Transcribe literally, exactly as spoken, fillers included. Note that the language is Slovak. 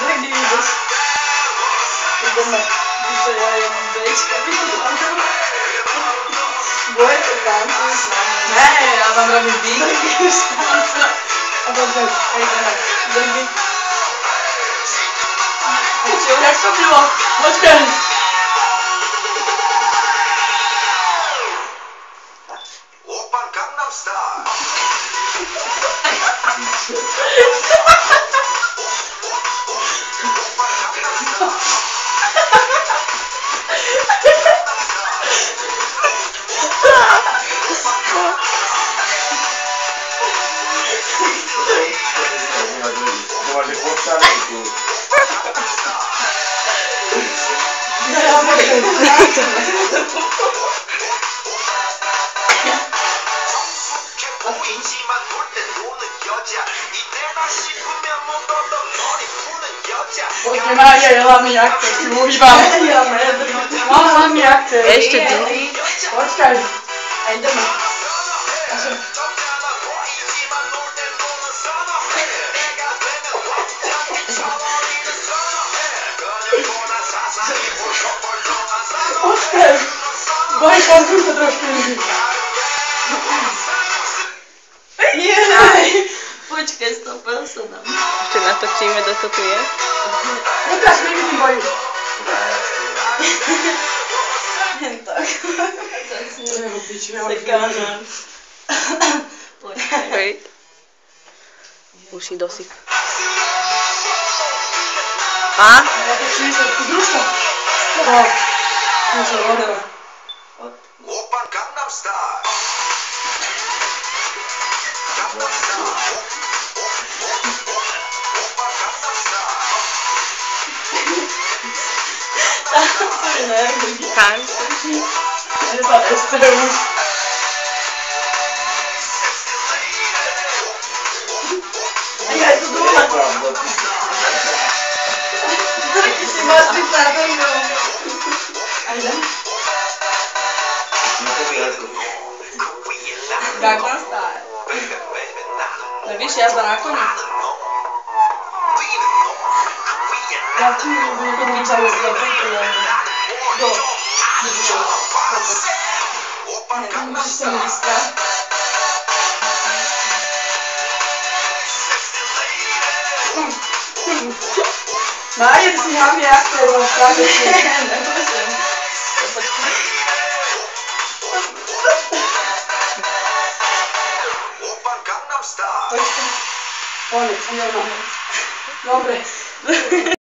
Jak nie widzisz? Ideme, víte, já jen bejčka, bych to tam budete tancovat s námi. Ne, já vám robím být. Tak už tancovat. A dobře, jdeme. Jdeme. Jak to bylo? Počkej. Open Gangnam Style. Maria je hlavný aktor, si mluví vám. Mám hlavný aktor. Ešte ty. Počkaj. A ideme. Počkaj. Boj, koncur to trošku líbí. Jej. Počkaj, stopil sa nám. Ešte natočíme, kto to tu je. Lukáš, nevidím boju. Jen tak. Sekážem. Počkaj. Hej. Uši dosyp. A? Ja to číslo, zruš to. No. Môže vodeva. Open Gangnam Style. Gangnam Style. Tanci. Je to Ester už. Ja je to dole. Ty si máš byť na domno. A idem? Gangnam Style. No víš, jazda na koni. Ja tu budem mít celou zlepit. Do. Můžeš se mi vystrát. Mária, ty si hlavně aktor, bo právě si. Nemůžem. Počkej. Počkej. Konec, ideme. Dobre.